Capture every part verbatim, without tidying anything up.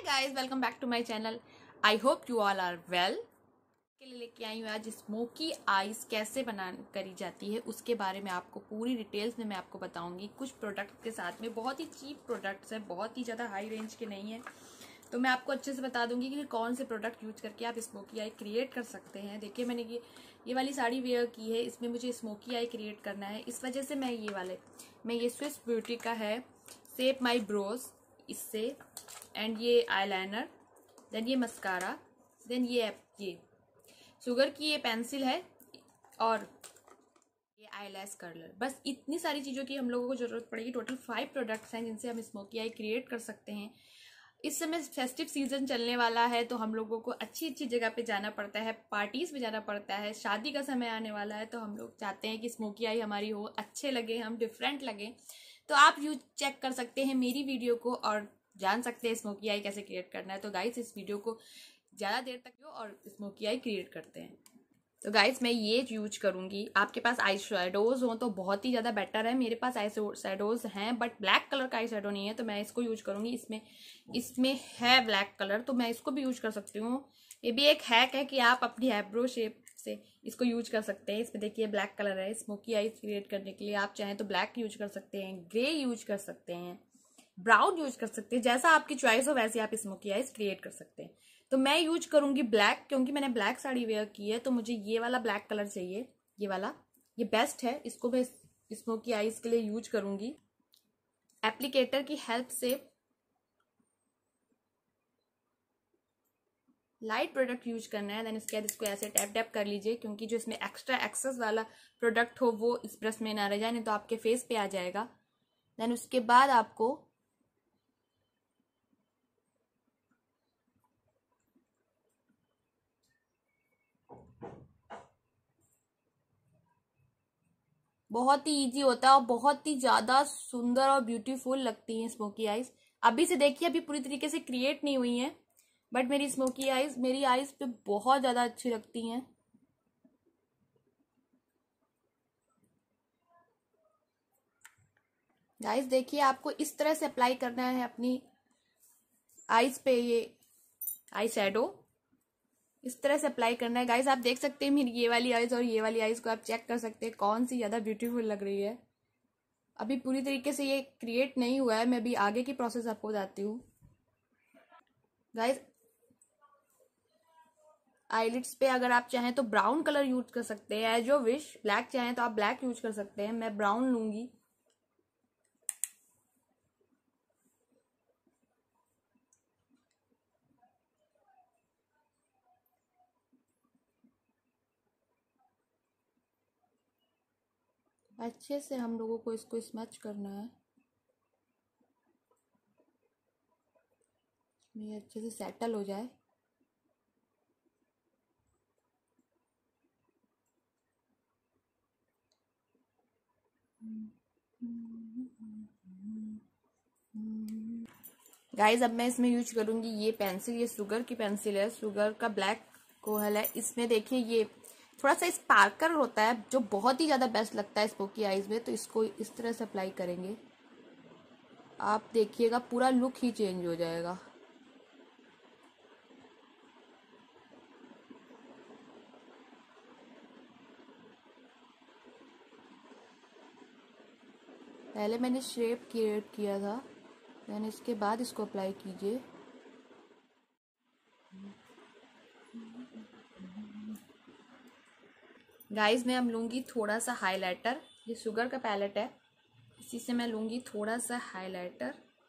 Guys, welcome back to my channel. I hope you all are well. के लिए लेके आई हूँ आज स्मोकी आईज कैसे बना करी जाती है, उसके बारे में आपको पूरी डिटेल्स में मैं आपको बताऊंगी। कुछ प्रोडक्ट के साथ में बहुत ही चीप प्रोडक्ट्स हैं, बहुत ही ज़्यादा हाई रेंज के नहीं है, तो मैं आपको अच्छे से बता दूंगी कि कौन से प्रोडक्ट यूज करके आप स्मोकी आई क्रिएट कर सकते हैं। देखिए, मैंने ये ये वाली साड़ी वेयर की है, इसमें मुझे स्मोकी आई क्रिएट करना है, इस वजह से मैं ये वाले मैं ये स्विस ब्यूटी का है शेप माई ब्रोज, इससे एंड ये आईलाइनर, देन ये मस्कारा, देन ये ये शुगर की ये पेंसिल है और ये आईलैश कर्लर। बस इतनी सारी चीज़ों की हम लोगों को जरूरत पड़ेगी। टोटल फाइव प्रोडक्ट्स हैं जिनसे हम स्मोकी आई क्रिएट कर सकते हैं। इस समय फेस्टिव सीजन चलने वाला है, तो हम लोगों को अच्छी अच्छी जगह पे जाना पड़ता है, पार्टीज में जाना पड़ता है, शादी का समय आने वाला है, तो हम लोग चाहते हैं कि स्मोकी आई हमारी हो, अच्छे लगे, हम डिफरेंट लगे। तो आप यूज चेक कर सकते हैं मेरी वीडियो को और जान सकते हैं स्मोकी आई कैसे क्रिएट करना है। तो गाइस, इस वीडियो को ज़्यादा देर तक जो और स्मोकी आई क्रिएट करते हैं। तो गाइस, मैं ये यूज करूंगी। आपके पास आई शेडोज हो तो बहुत ही ज़्यादा बेटर है। मेरे पास आई शेडोज हैं बट ब्लैक कलर का आई शेडो नहीं है, तो मैं इसको यूज करूंगी। इसमें इसमें है ब्लैक कलर, तो मैं इसको भी यूज कर सकती हूँ। ये भी एक हैक है कि आप अपनी आईब्रो शेप से इसको यूज कर सकते हैं। इसमें देखिए ब्लैक कलर है। स्मोकी आई क्रिएट करने के लिए आप चाहें तो ब्लैक यूज कर सकते हैं, ग्रे यूज कर सकते हैं, ब्राउन यूज कर सकते हैं, जैसा आपकी चॉइस हो वैसे आप स्मोकी आईज क्रिएट कर सकते हैं। तो मैं यूज करूंगी ब्लैक, क्योंकि मैंने ब्लैक साड़ी वेयर की है, तो मुझे ये वाला ब्लैक कलर चाहिए। ये वाला ये बेस्ट है, इसको मैं स्मोकी आईज के लिए यूज करूंगी। एप्लीकेटर की हेल्प से लाइट प्रोडक्ट यूज करना है। देन इसके बाद इसको ऐसे टैप टैप कर लीजिए, क्योंकि जो इसमें एक्स्ट्रा एक्सेस वाला प्रोडक्ट हो वो इस ब्रश में ना रह जाए, नहीं तो आपके फेस पे आ जाएगा। देन उसके बाद आपको बहुत ही इजी होता है और बहुत ही ज्यादा सुंदर और ब्यूटीफुल लगती है स्मोकी आईज। अभी से देखिए, अभी पूरी तरीके से क्रिएट नहीं हुई है, बट मेरी स्मोकी आईज मेरी आईज पे बहुत ज्यादा अच्छी लगती हैं। गाइस देखिए, आपको इस तरह से अप्लाई करना है अपनी आईज पे। ये आई शेडो इस तरह से अप्लाई करना है। गाइस आप देख सकते हैं मेरी ये वाली आईज और ये वाली आईज को आप चेक कर सकते हैं कौन सी ज्यादा ब्यूटीफुल लग रही है। अभी पूरी तरीके से ये क्रिएट नहीं हुआ है, मैं भी आगे की प्रोसेस आपको बताती हूँ। गाइस, आईलिड्स पे अगर आप चाहें तो ब्राउन कलर यूज कर सकते हैं, एज योर विश। ब्लैक चाहें तो आप ब्लैक यूज कर सकते हैं, मैं ब्राउन लूंगी। अच्छे से हम लोगों को इसको स्मच करना है, ये अच्छे से सेटल हो जाए। गाइस, अब मैं इसमें यूज करूंगी ये पेंसिल। ये शुगर की पेंसिल है, शुगर का ब्लैक कोहल है। इसमें देखिए ये थोड़ा सा स्पार्कल होता है, जो बहुत ही ज्यादा बेस्ट लगता है स्मोकी आईज में। तो इसको इस तरह से अप्लाई करेंगे, आप देखिएगा पूरा लुक ही चेंज हो जाएगा। पहले मैंने शेप क्रिएट किया था, देन इसके बाद इसको अप्लाई कीजिए। गाइस, मैं अब लूंगी थोड़ा सा हाइलाइटर। ये शुगर का पैलेट है, इसी से मैं लूंगी थोड़ा सा हाइलाइटर।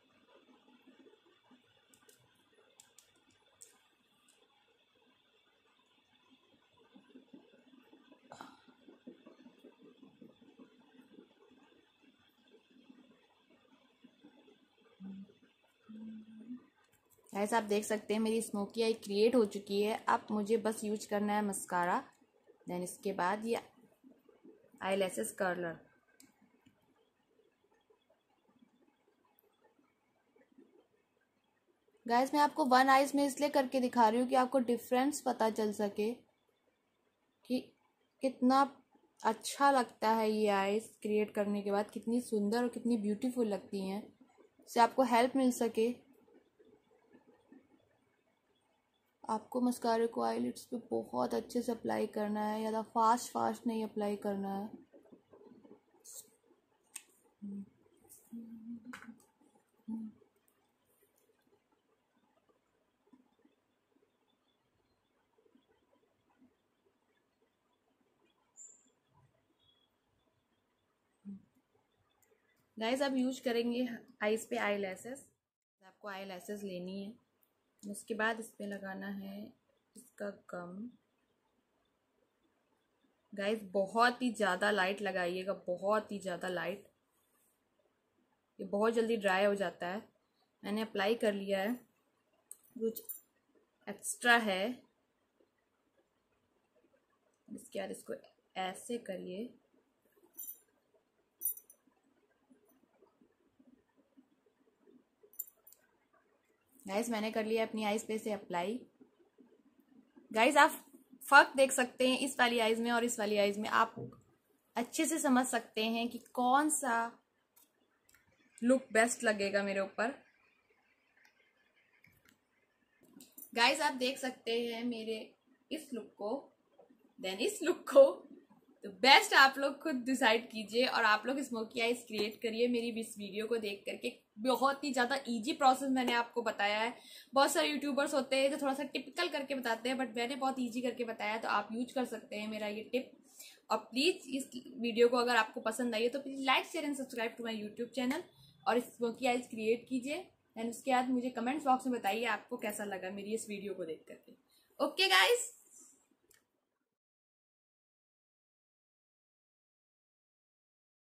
गाइस आप देख सकते हैं मेरी स्मोकी आई क्रिएट हो चुकी है। अब मुझे बस यूज करना है मस्कारा, देन इसके बाद ये आईलैशेस कर्लर। गाइस, मैं आपको वन आईज में इसलिए करके दिखा रही हूँ कि आपको डिफरेंस पता चल सके कि कितना अच्छा लगता है ये आईज क्रिएट करने के बाद, कितनी सुंदर और कितनी ब्यूटीफुल लगती हैं। इससे आपको हेल्प मिल सके। आपको मस्कारे को आईलिड्स पे बहुत अच्छे से अप्लाई करना है, ज़्यादा फास्ट फास्ट नहीं अप्लाई करना है। गाइस अब यूज करेंगे आईज पे आई लैसेस। आपको आई लैसेस लेनी है, उसके बाद इस पे लगाना है इसका गम। गाइस बहुत ही ज़्यादा लाइट लगाइएगा, बहुत ही ज़्यादा लाइट, ये बहुत जल्दी ड्राई हो जाता है। मैंने अप्लाई कर लिया है, कुछ एक्स्ट्रा है इसके बाद इसको ऐसे करिए। गाइस मैंने कर लिया अपनी आईज पे से अप्लाई। गाइस आप फर्क देख सकते हैं इस वाली आईज में और इस वाली आईज में, आप अच्छे से समझ सकते हैं कि कौन सा लुक बेस्ट लगेगा मेरे ऊपर। गाइस आप देख सकते हैं मेरे इस लुक को, देन इस लुक को, तो बेस्ट आप लोग खुद डिसाइड कीजिए और आप लोग स्मोकी आईज क्रिएट करिए मेरी इस वीडियो को देख करके। बहुत ही ज़्यादा इजी प्रोसेस मैंने आपको बताया है। बहुत सारे यूट्यूबर्स होते हैं जो थोड़ा सा टिपिकल करके बताते हैं, बट मैंने बहुत इजी करके बताया, तो आप यूज कर सकते हैं मेरा ये टिप। और प्लीज़ इस वीडियो को अगर आपको पसंद आई है तो please like share and subscribe to my YouTube channel और स्मोकी आईज क्रिएट कीजिए। एंड उसके बाद मुझे कमेंट्स बॉक्स में बताइए आपको कैसा लगा मेरी इस वीडियो को देख करके। Okay guys.